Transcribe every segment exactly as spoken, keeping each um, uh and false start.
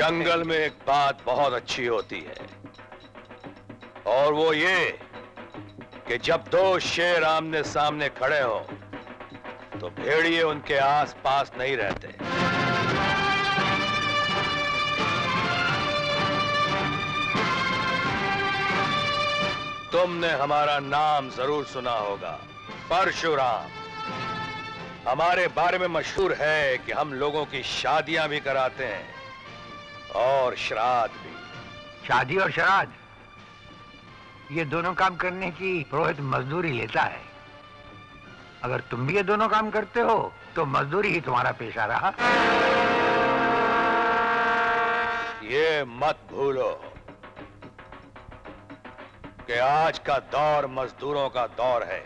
जंगल में एक बात बहुत अच्छी होती है, और वो ये कि जब दो शेर आमने सामने खड़े हो तो भेड़िए उनके आस पास नहीं रहते। तुमने हमारा नाम जरूर सुना होगा, परशुराम। हमारे बारे में मशहूर है कि हम लोगों की शादियां भी कराते हैं और श्राद्ध भी। शादी और श्राद्ध, ये दोनों काम करने की पुरोहित मजदूरी लेता है। अगर तुम भी ये दोनों काम करते हो तो मजदूरी ही तुम्हारा पेशा रहा। ये मत भूलो कि आज का दौर मजदूरों का दौर है,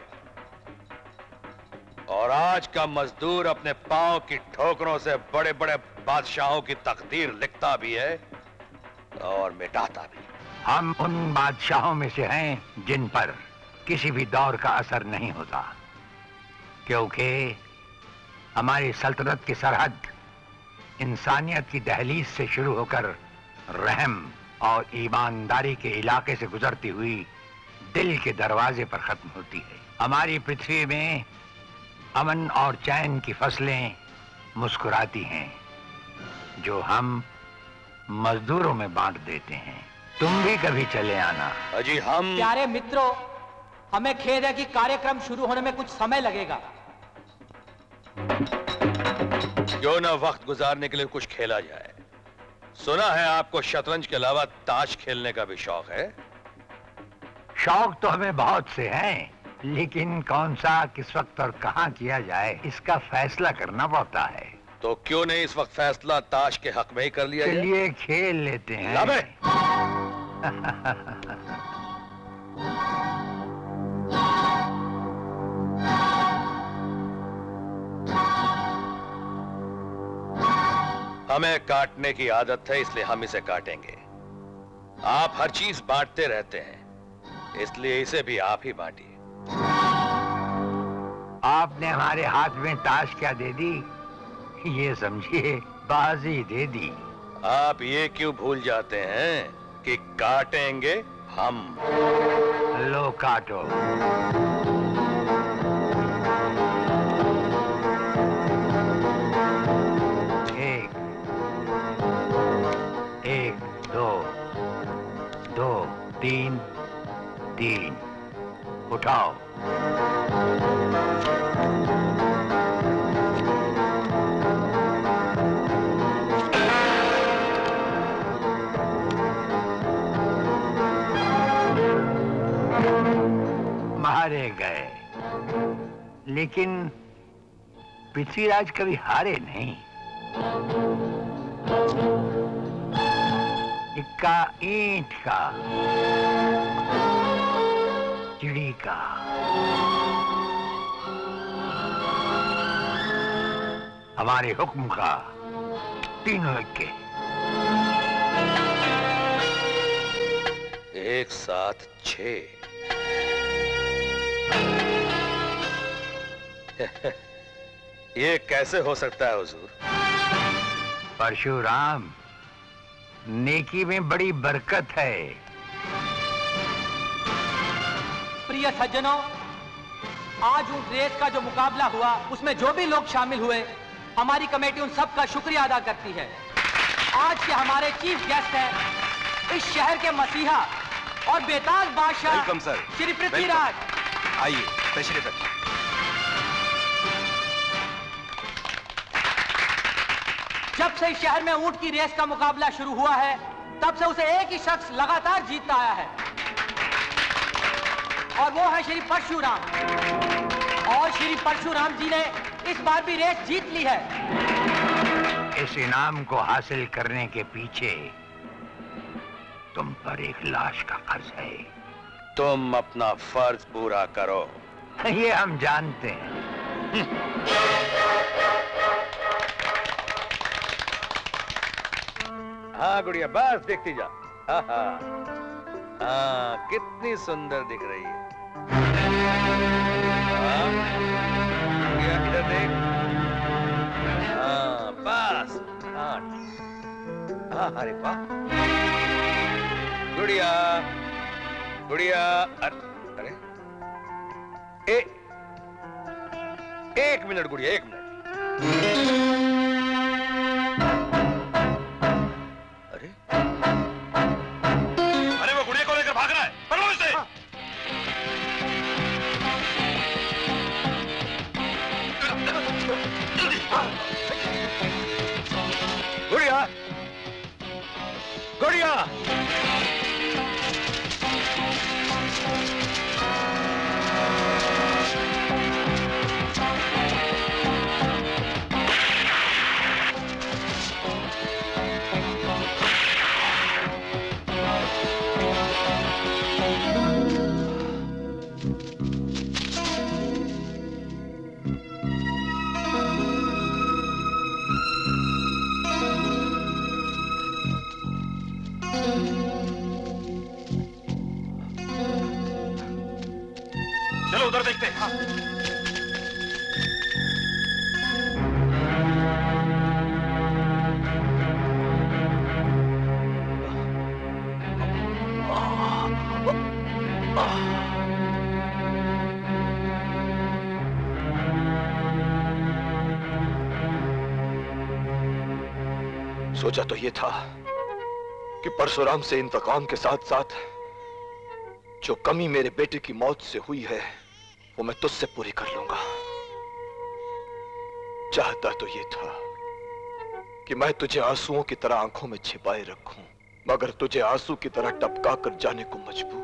और आज का मजदूर अपने पांव की ठोकरों से बड़े बड़े बादशाहों की तकदीर लिखता भी है और मिटाता भी। हम उन बादशाहों में से हैं जिन पर किसी भी दौर का असर नहीं होता, क्योंकि हमारी सल्तनत की सरहद इंसानियत की दहलीज से शुरू होकर रहम और ईमानदारी के इलाके से गुजरती हुई दिल के दरवाजे पर खत्म होती है। हमारी पृथ्वी में अमन और चैन की फसलें मुस्कुराती हैं, जो हम मजदूरों में बांट देते हैं। तुम भी कभी चले आना। अजी हम प्यारे मित्रों, हमें खेद है कि कार्यक्रम शुरू होने में कुछ समय लगेगा। क्यों ना वक्त गुजारने के लिए कुछ खेला जाए। सुना है आपको शतरंज के अलावा ताश खेलने का भी शौक है। शौक तो हमें बहुत से हैं, लेकिन कौन सा, किस वक्त और कहां किया जाए, इसका फैसला करना पड़ता है। तो क्यों नहीं इस वक्त फैसला ताश के हक में ही कर लिया जाए? चलिए खेल लेते हैं। लाबे। हमें काटने की आदत है, इसलिए हम इसे काटेंगे। आप हर चीज बांटते रहते हैं, इसलिए इसे भी आप ही बांटिए। आपने हमारे हाथ में ताश क्या दे दी, ये समझिए बाजी दे दी। आप ये क्यों भूल जाते हैं कि काटेंगे हम। लो काटो। एक एक दो दो तीन तीन, उठाओ। मारे गए, लेकिन पृथ्वीराज कभी हारे नहीं। इक्का ईंट का, चिड़ी का, हमारे हुक्म का, तीनों इक्के। एक साथ छह। ये कैसे हो सकता है हुजूर? परशुराम, नेकी में बड़ी बरकत है। प्रिय सज्जनों, आज उस रेस का जो मुकाबला हुआ, उसमें जो भी लोग शामिल हुए, हमारी कमेटी उन सब का शुक्रिया अदा करती है। आज के हमारे चीफ गेस्ट हैं इस शहर के मसीहा और बेताज बादशाह वेलकम सर, श्री पृथ्वीराज। आइए तशरीफ रखिए। जब से इस शहर में ऊंट की रेस का मुकाबला शुरू हुआ है, तब से उसे एक ही शख्स लगातार जीतता आया है, और वो है श्री परशुराम। और श्री परशुराम जी ने इस बार भी रेस जीत ली है। इस इनाम को हासिल करने के पीछे तुम पर एक लाश का फर्ज है। तुम अपना फर्ज पूरा करो। ये हम जानते हैं। हाँ गुड़िया, बस देखती जा। हाँ हाँ हाँ, कितनी सुंदर दिख रही है। हाँ, गुड़िया इधर देख। हाँ बस, हाँ हाँ, अरे वाह। गुड़िया, गुड़िया, अरे ए, एक मिनट गुड़िया, एक मिनट। अरे अरे वो गुड़िया को लेकर भाग रहा है, पकड़ो इसे। हाँ। गुड़िया, गुड़िया, चलो उधर देखते हैं। हाँ। सोचा तो ये था कि परशुराम से इंतकाम के साथ साथ जो कमी मेरे बेटे की मौत से हुई है वो मैं तुझसे पूरी कर लूंगा। चाहता तो ये था कि मैं तुझे आंसुओं की तरह आंखों में छिपाए रखूं, मगर तुझे आंसू की तरह टपका कर जाने को मजबूर।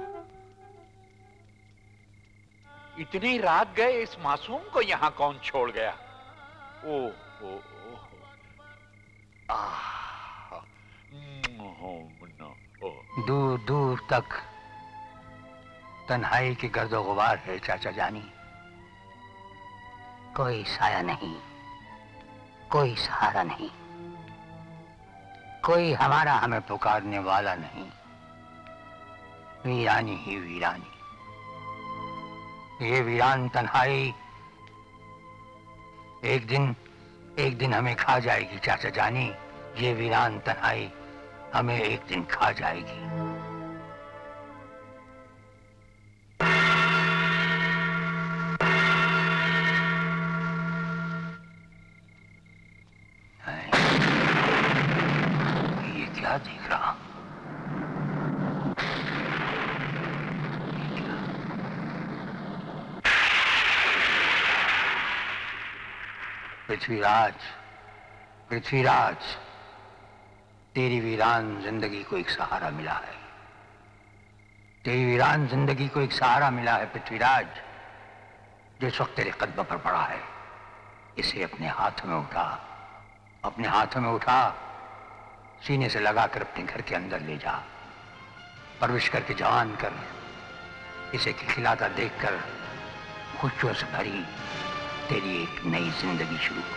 इतनी रात गए इस मासूम को यहां कौन छोड़ गया? ओ, ओ, ओ, आ, दूर दूर तक तन्हाई की गर्दो गुबार है चाचा जानी। कोई साया नहीं, कोई सहारा नहीं, कोई हमारा हमें पुकारने वाला नहीं। वीरानी ही वीरानी। ये वीरान तन्हाई एक दिन एक दिन हमें खा जाएगी चाचा जानी। ये वीरान तन्हाई हमें एक दिन खा जाएगी। ये क्या देख रहा? पृथ्वीराज, पृथ्वीराज, तेरी वीरान जिंदगी को एक सहारा मिला है। तेरी वीरान जिंदगी को एक सहारा मिला है पृथ्वीराज, जो इस वक्त तेरे कदम पर पड़ा है। इसे अपने हाथों में उठा, अपने हाथों में उठा, सीने से लगाकर अपने घर के अंदर ले जा। परवरिश करके जवान कर, इसे खिलाता देखकर खुशियों से भरी तेरी एक नई जिंदगी शुरू हो।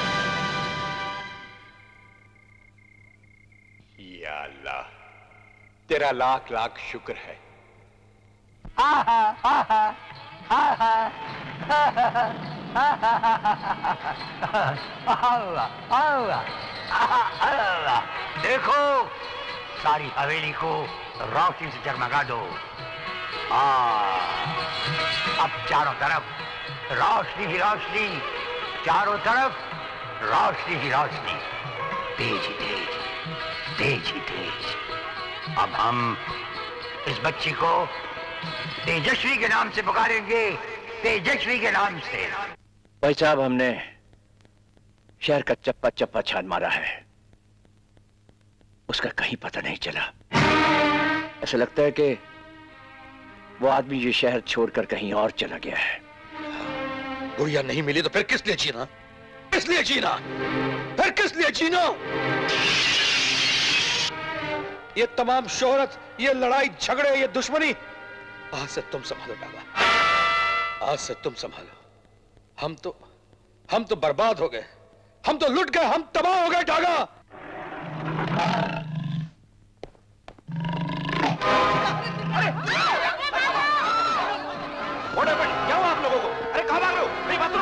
या अल्लाह, तेरा लाख लाख शुक्र है। आहा, आहा, आहा, अल्लाह, अल्लाह, अल्लाह, देखो सारी हवेली को रोशनी से जगमगा दो। हाँ, अब चारों तरफ रोशनी ही रोशनी, चारों तरफ रोशनी ही रोशनी, तेज ही तेज, तेज ही तेज। अब हम इस बच्ची को तेजस्वी के नाम से पुकारेंगे, तेजस्वी के नाम से। भाई साहब, हमने शहर का चप्पा चप्पा छान मारा है, उसका कहीं पता नहीं चला। ऐसा लगता है कि वो आदमी ये शहर छोड़कर कहीं और चला गया है। गुड़िया नहीं मिली तो फिर किस लिए जीना? किस लिए जीना? फिर किस लिए जीना? ये तमाम शोहरत, ये लड़ाई झगड़े, ये दुश्मनी, आज से तुम संभालो डागा, आज से तुम संभालो। हम तो हम तो बर्बाद हो गए, हम तो लुट गए, हम तबाह हो गए डागा। क्या हुआ आप लोगों को? अरे कहां भाग रहे हो? मेरी बात सुनो।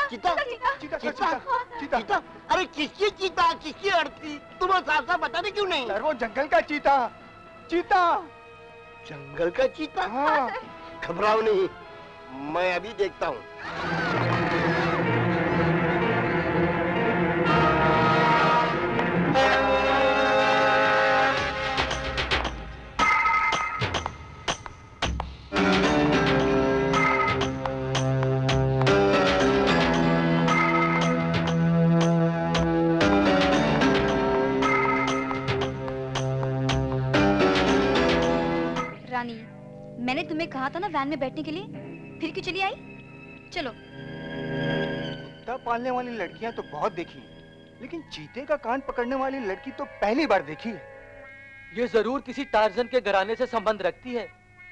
चीता चीता चीता चीता चीता अरे किसकी चीता किसकी अड़ती तुम्हें साफ साफ बताने क्यों नहीं? सर वो जंगल का चीता चीता जंगल का चीता? हाँ। घबराओ नहीं, मैं अभी देखता हूँ। मैंने तुम्हें कहा था ना वैन में बैठने के लिए, फिर क्यों चली आई? चलो। कुत्ता पालने वाली लड़कियां तो बहुत देखी हैं, लेकिन चीते का कान पकड़ने वाली लड़की तो पहली बार देखी है। ये जरूर किसी टार्जन के घराने से संबंध रखती है।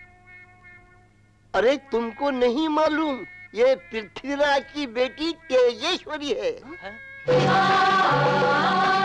अरे तुमको नहीं मालूम, ये पृथ्वीराज की बेटी तेजेश्वरी है, है?